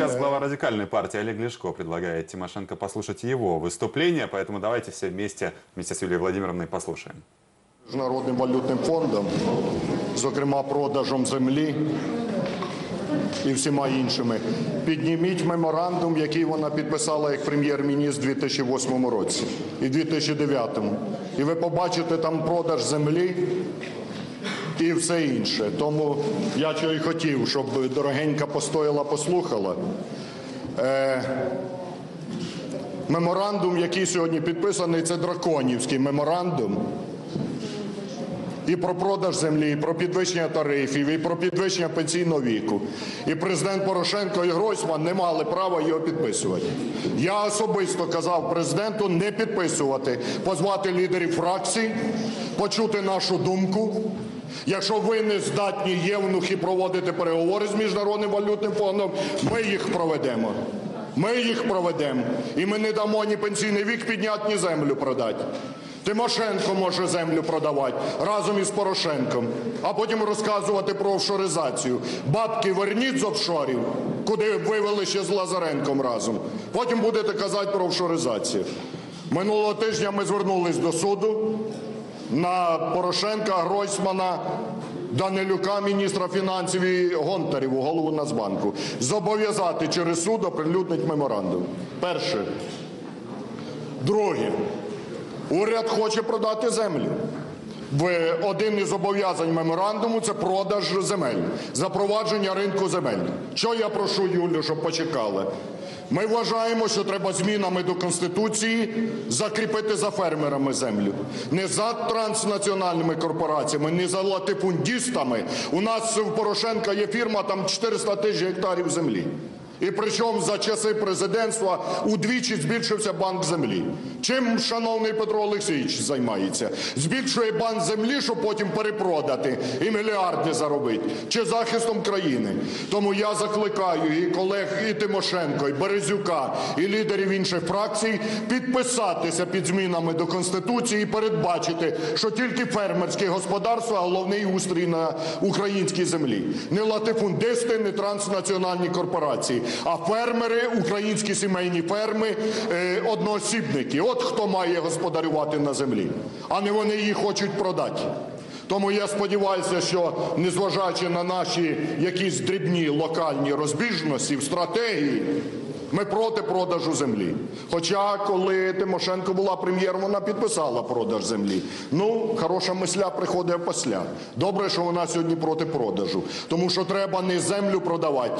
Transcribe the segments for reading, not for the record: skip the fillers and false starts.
сейчас глава радикальной партии Олег Ляшко предлагает Тимошенко послушать его выступление, поэтому давайте все вместе с Юлией Владимировной послушаем. Міжнародним валютним фондом, зокрема продажем землі і всіма іншими, підніміть меморандум, який вона підписала як прем'єр-міністр у 2008 році і 2009. І ви побачите там продаж землі і все інше. Тому я чого й хотів, щоб дорогенька постояла, послухала. Меморандум, який сьогодні підписаний, це драконівський меморандум. І про продаж землі, і про підвищення тарифів, і про підвищення пенсійного віку. І президент Порошенко і Гройсман не мали права його підписувати. Я особисто казав президенту не підписувати, позвати лідерів фракцій, почути нашу думку. Якщо ви не здатні євнухи проводити переговори з Міжнародним валютним фондом, ми їх проведемо. Ми їх проведемо. І ми не дамо ні пенсійний вік підняти, ні землю продати. Тимошенко може землю продавати разом із Порошенком, а потім розказувати про офшоризацію. Бабки верніть з офшорів, куди вивели ще з Лазаренком разом. Потім будете казати про офшоризацію. Минулого тижня ми звернулись до суду на Порошенка, Гройсмана, Данилюка, міністра фінансів, і Гонтареву, голову Нацбанку, зобов'язати через суд оприлюднити меморандум. Перше. Друге. Уряд хоче продати землю. Один із зобов'язань меморандуму – це продаж земель, запровадження ринку земель. Що я прошу Юлю, щоб почекали? Ми вважаємо, що треба змінами до Конституції закріпити за фермерами землю. Не за транснаціональними корпораціями, не за латифундистами. У нас в Порошенка є фірма, там 400 тисяч гектарів землі. І причому за часи президентства удвічі збільшився банк землі. Чим шановний Петро Олексійович займається? Збільшує банк землі, щоб потім перепродати і мільярди заробити. Чи захистом країни? Тому я закликаю і колег, і Тимошенко, і Березюка, і лідерів інших фракцій підписатися під змінами до Конституції і передбачити, що тільки фермерські господарства – головний устрій на українській землі. Не латифундисти, не транснаціональні корпорації, а фермери, українські сімейні ферми, одноосібники. От хто має господарювати на землі, а не вони її хочуть продати. Тому я сподіваюся, що незважаючи на наші якісь дрібні локальні розбіжності в стратегії, ми проти продажу землі. Хоча, коли Тимошенко була прем'єром, вона підписала продаж землі. Ну, хороша мисля приходить після. Добре, що вона сьогодні проти продажу. Тому що треба не землю продавати,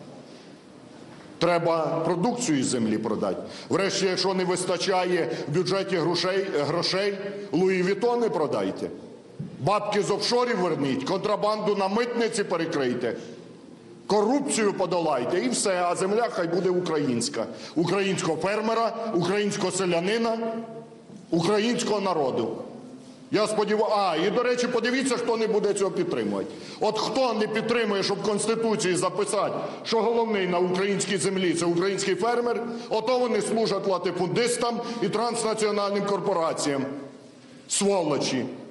треба продукцію з землі продати. Врешті, якщо не вистачає в бюджеті грошей, Луї Вітони продайте. Бабки з офшорів верніть, контрабанду на митниці перекрийте, корупцію подолайте і все, а земля хай буде українська. Українського фермера, українського селянина, українського народу. Я сподіваюся, і, до речі, подивіться, хто не буде цього підтримувати. От хто не підтримує, щоб в Конституції записати, що головний на українській землі – це український фермер, ото вони служать латифундистам і транснаціональним корпораціям. Сволочі.